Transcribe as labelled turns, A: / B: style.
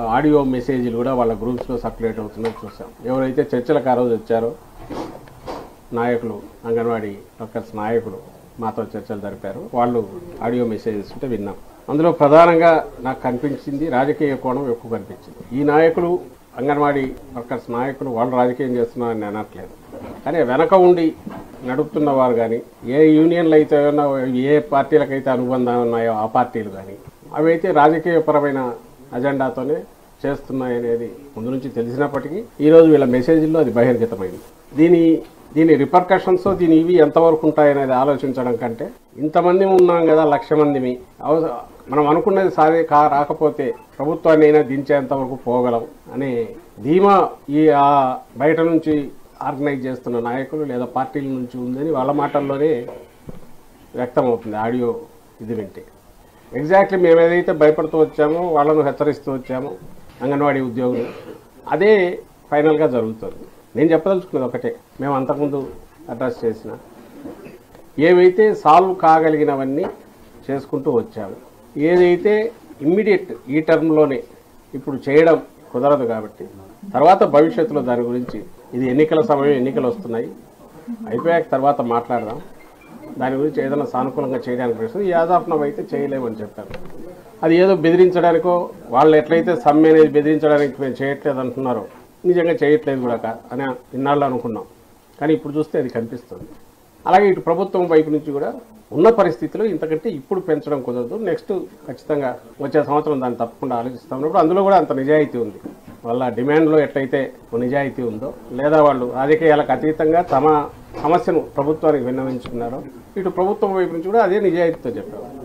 A: Audio మెసేజ్లు కూడా వాళ్ళ గ్రూప్స్లో సర్క్యులేట్ అవుతున్నది చూసాం. ఎవరైతే చర్చలకు ఆ రోజు వచ్చారో నాయకులు, అంగన్వాడీ వర్కర్స్ నాయకులు మాతో చర్చలు జరిపారు. వాళ్ళు ఆడియో మెసేజెస్ ఉంటే విన్నాం. అందులో ప్రధానంగా నాకు కనిపించింది రాజకీయ కోణం ఎక్కువ కనిపించింది. ఈ నాయకులు, అంగన్వాడీ వర్కర్స్ నాయకులు వాళ్ళు రాజకీయం చేస్తున్నారని అనట్లేదు, కానీ వెనక ఉండి నడుపుతున్న వారు కానీ, ఏ యూనియన్లు అయితే ఉన్నాయో, ఏ పార్టీలకైతే అనుబంధం ఉన్నాయో ఆ పార్టీలు కానీ అవి అయితే రాజకీయపరమైన అజెండాతోనే చేస్తున్నాయనేది ముందు నుంచి తెలిసినప్పటికీ ఈరోజు వీళ్ళ మెసేజ్ల్లో అది బహిర్గతమైంది. దీని రిపర్కషన్స్, ఇవి ఎంతవరకు ఉంటాయనేది ఆలోచించడం కంటే, ఇంతమంది ఉన్నాం కదా, 1,00,000 మందిమి, మనం అనుకున్నది రాకపోతే ప్రభుత్వాన్ని అయినా దించేంతవరకు పోగలం అనే ధీమా ఈ బయట నుంచి ఆర్గనైజ్ చేస్తున్న నాయకులు లేదా పార్టీల నుంచి ఉందని వాళ్ళ మాటల్లోనే వ్యక్తమవుతుంది ఆడియో ఇది వింటే. ఎగ్జాక్ట్లీ మేము ఏదైతే భయపడుతూ వచ్చామో, వాళ్ళను హెచ్చరిస్తూ వచ్చామో అంగన్వాడీ ఉద్యోగులు, అదే ఫైనల్గా జరుగుతుంది. నేను చెప్పదలుచుకున్నది ఒకటే, మేము అంతకుముందు అడ్రస్ చేసిన ఏవైతే సాల్వ్ కాగలిగినవన్నీ చేసుకుంటూ వచ్చాము. ఏదైతే ఇమ్మీడియట్ ఈ టర్మ్లోనే ఇప్పుడు చేయడం కుదరదు కాబట్టి తర్వాత భవిష్యత్తులో దాని గురించి, ఇది ఎన్నికల సమయం, ఎన్నికలు వస్తున్నాయి, అయిపోయాక తర్వాత మాట్లాడదాం, దాని గురించి ఏదైనా సానుకూలంగా చేయడానికి ప్రయత్నం యాజ్ ఆఫ్ నౌ అయితే చేయలేమని చెప్పారు. అది ఏదో బెదిరించడానికో, వాళ్ళు ఎట్లయితే సమ్మె అనేది బెదిరించడానికి మేము చేయట్లేదు అంటున్నారో నిజంగా చేయట్లేదు కూడా అని ఇన్నాళ్ళు అనుకున్నాం, కానీ ఇప్పుడు చూస్తే అది కనిపిస్తుంది. అలాగే ఇటు ప్రభుత్వం వైపు నుంచి కూడా ఉన్న పరిస్థితిలో ఇంతకంటే ఇప్పుడు పెంచడం కుదరదు, నెక్స్ట్ ఖచ్చితంగా వచ్చే సంవత్సరం దాన్ని తప్పకుండా ఆలోచిస్తున్నప్పుడు అందులో కూడా అంత నిజాయితీ ఉంది. వాళ్ళ డిమాండ్లో ఎట్లయితే నిజాయితీ ఉందో, లేదా వాళ్ళు రాజకీయాలకు అతీతంగా తమ సమస్యను ప్రభుత్వానికి విన్నవించుకున్నారో, ఇటు ప్రభుత్వం వైపు నుంచి కూడా అదే నిజాయితీతో చెప్పారు.